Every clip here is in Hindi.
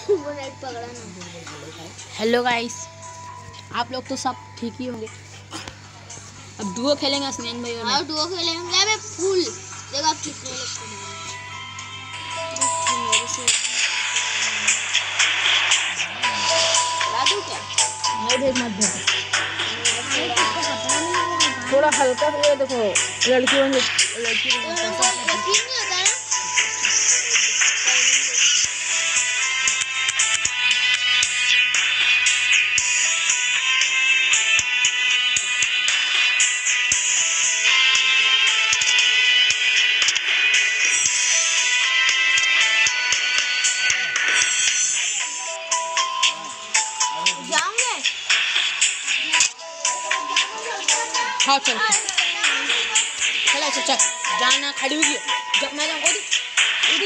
हेलो गाइस, आप लोग तो सब ठीक ही होंगे। अब डुओ खेलेंगे स्नेन भाई और मैं। डुओ खेलेंगे। मैं फुल देखो आप कितने लोग क्या नहीं भेज मत भेज, थोड़ा हल्का से देखो। लड़की बन लड़की हाँ चल चल चल चल जाना खड़ी होगी जब मैं जाऊँगा उड़ी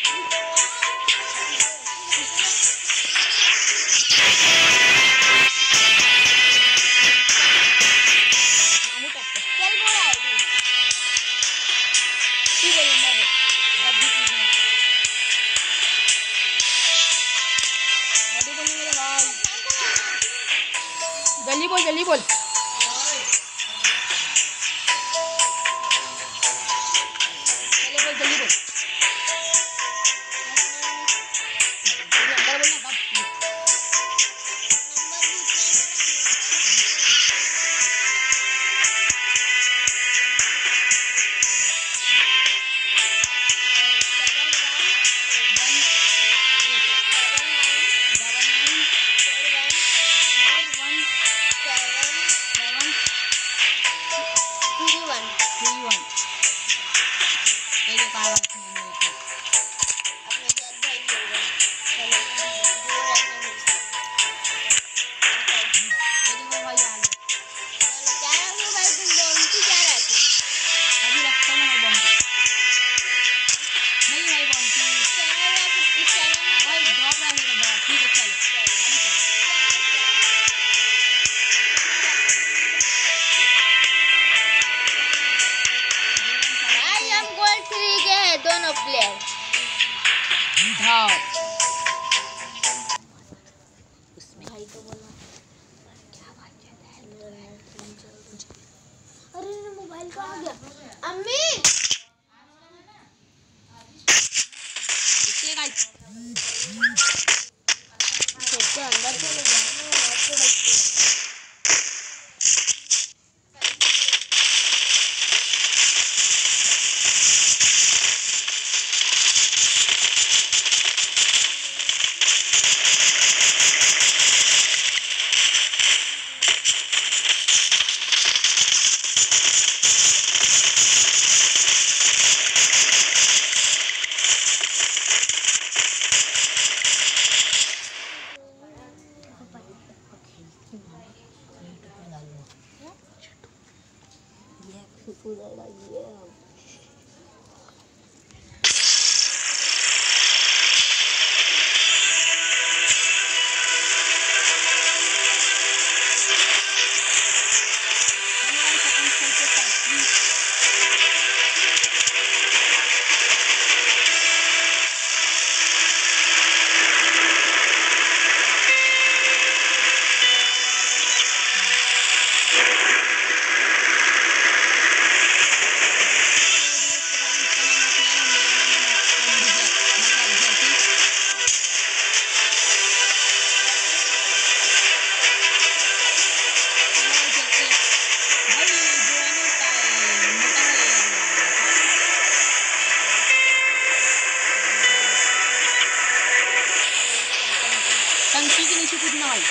जल्दी बोल जल्दी बोल। दोनों प्लेयर हाँ भाई को बोला क्या बात है। अरे मोबाइल कहाँ आ गया अम्मी अंदर चले जाओ। टंकी के नीचे कूदना भाई।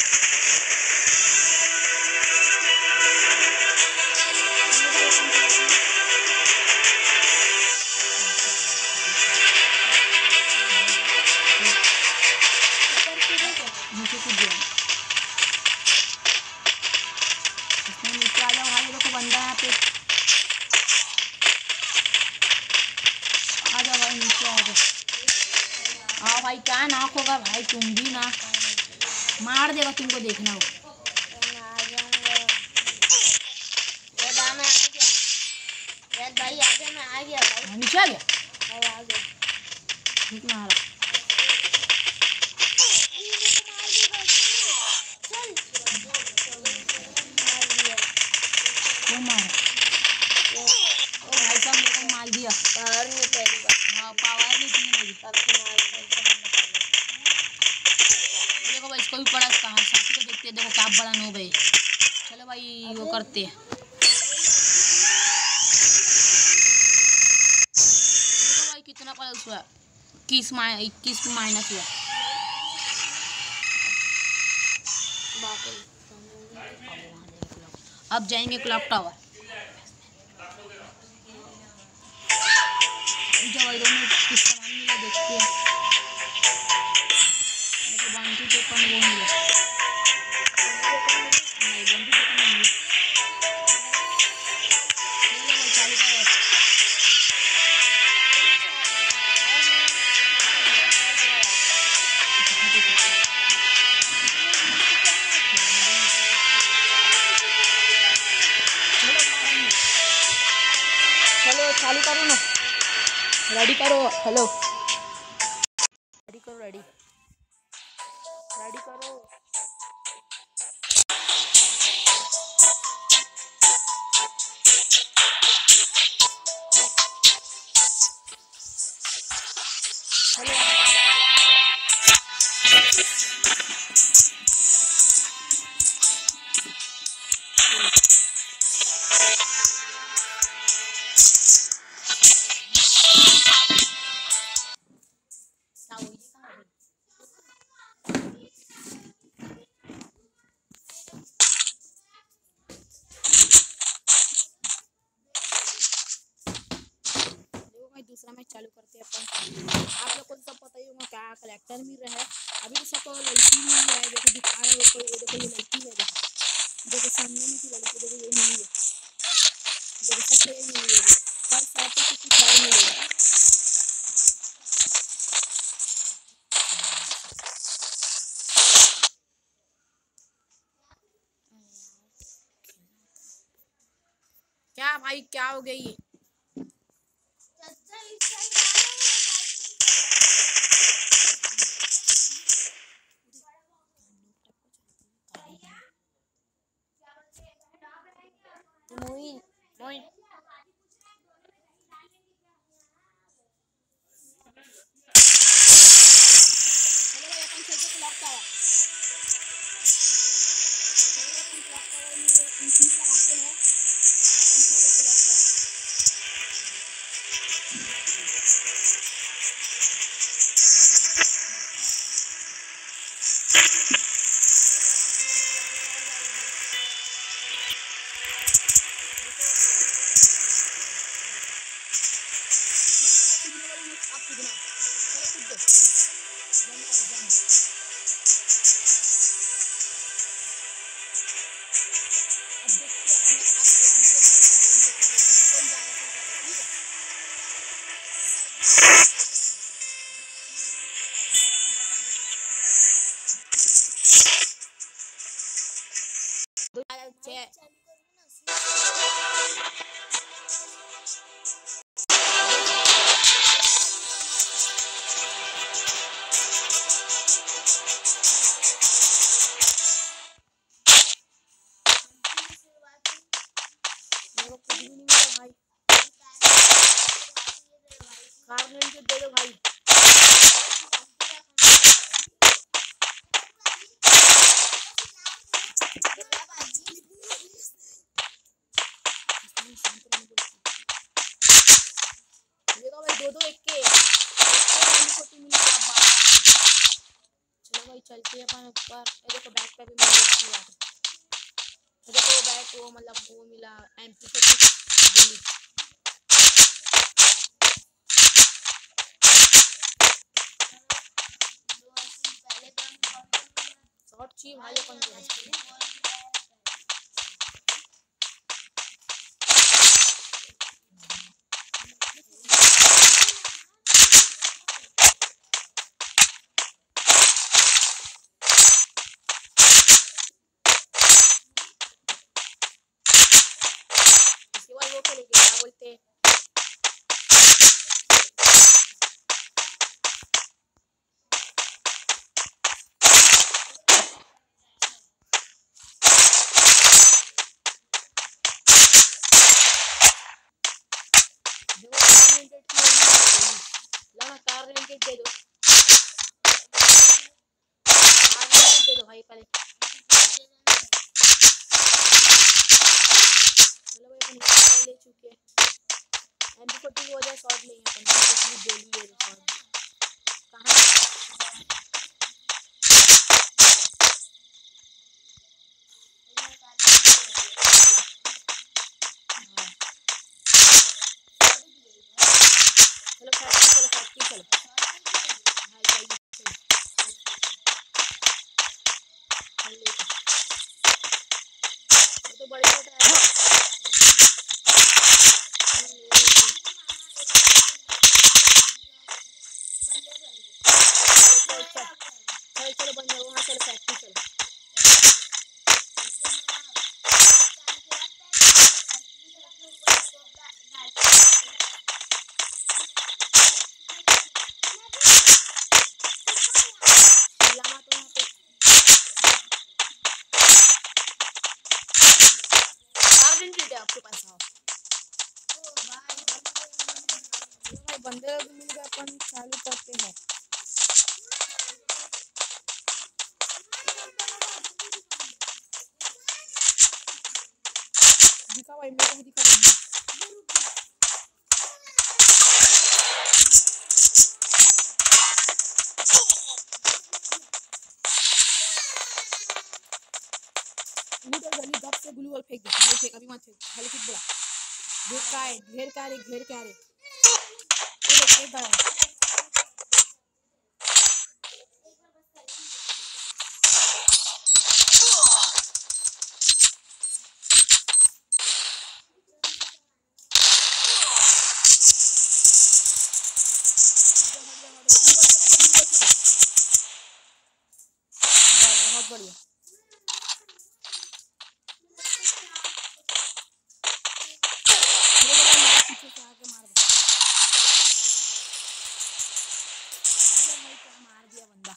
नीचे कूद गया। इसमें नीचे आ जाओ भाई, देखो बंदा यहाँ पे। आ जाओ भाई नीचे आ जाओ। हाँ भाई क्या नाक होगा भाई, तुम भी ना मार देगा तुमको, देखना हो। भाई आगे मैं आ गया भाई। नीचे आ गया। आ गया। ठीक मारा। वो मार। ओ भाई साहब मेरे को मार दिया। पावर नहीं पहली बार। हाँ पावर नहीं थी मेरी। देखो भाई इसको भी पड़ा कहाँ साथी को देखते हैं। देखो क्या बड़ा नो भाई। चलो भाई वो करते हैं। देखो भाई कितना पल्स हुआ। 21 माइनस हुआ। अब जाएंगे क्लॉक टावर। जब भाई दोनों किस सामान मिला देखते हैं। मेरे को बांटी पेपर वो मिला। नहीं बांटी पेपर नहीं मिला। चलो भाई चालू करो। चलो चालू करो ना। रेडी करो। हेलो रेडी करो। रेडी करो। दूसरा मैच चालू करते हैं अपन। आप लोग को तो सब पता ही होगा क्या कलेक्टर मिल रहा है। अभी तो सबको लड़की मिल रहा है। देखो दिखा रहे हो कोई। देखो ये लड़की है। देखो सामने में थी लड़की। देखो ये मिली है। देखो सबसे ये मिली है। पर साथ में कुछ और मिलेगा। क्या भाई क्या हो गई। मोइन मोइन चलो भाई अपन खेलते क्लॉक टावर। चलो अपन क्लॉक टावर में इंटीज लगाते हैं। अपन खेलते क्लॉक टावर। दे दो भाई। दो एक के चलो भाई चलते हैं अपन ऊपर। देखो बैक पे भी मिली अच्छी बात है। देखो बैक वो मतलब वो मिला MP गोली। शॉट चाहिए भाई अपन को। वो खेलेंगे क्या बोलते हैं। भाई पहले। चलो भाई अपन स्क्वायर ले चुके हैं। MP40 हो जाए शॉट लेंगे अपन, कुछ गोली ले रहे शॉट। कहाँ चलो फैक्ट्री चलो, फैक्ट्री चलो। हाँ चल चल चल ले। वो तो बड़ी शॉट है। चल चल चल चलो बंद करो। हाँ चलो फैक्ट्री चलो। लामा तो वहाँ पे 4 दिन की आपके पास। आओ भाई बंदे मिल गए, अपन चालू करते हैं। दिखा भाई, मेरे को भी दिखा बंदे। उधर जल्दी गप से ग्लू वॉल फेंक दे। नहीं फेंक, अभी मत फेंक, खाली फेंक बोला। घेर का है, घेर का रे, घेर का रे। ये देख एक बार बहुत बढ़िया। पीछे से आके मार दो। भाई क्या मार दिया बंदा,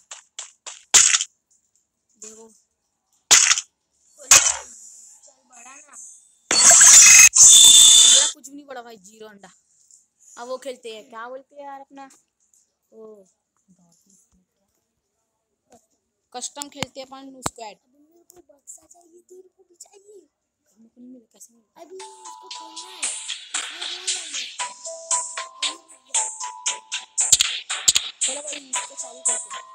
देखो। चल बड़ा ना, मेरा कुछ भी नहीं पड़ा भाई, 0 अंडा। अब वो खेलते हैं, क्या बोलते हैं यार अपना, ओ कस्टम खेलते हैं अपन स्क्वाड। मेरे को बक्सा चाहिए, तेरे को भी चाहिए। मेरे को नहीं मिला, कैसे मिला? अभी इसको खोलना है, चलो भाई इसको चालू करते हैं।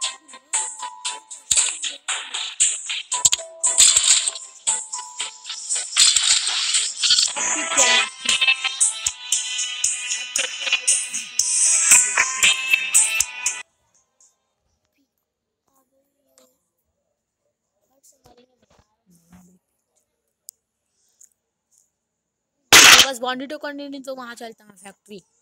बस बॉन्डी तो करनी नहीं, तो वहां चलता है फैक्ट्री।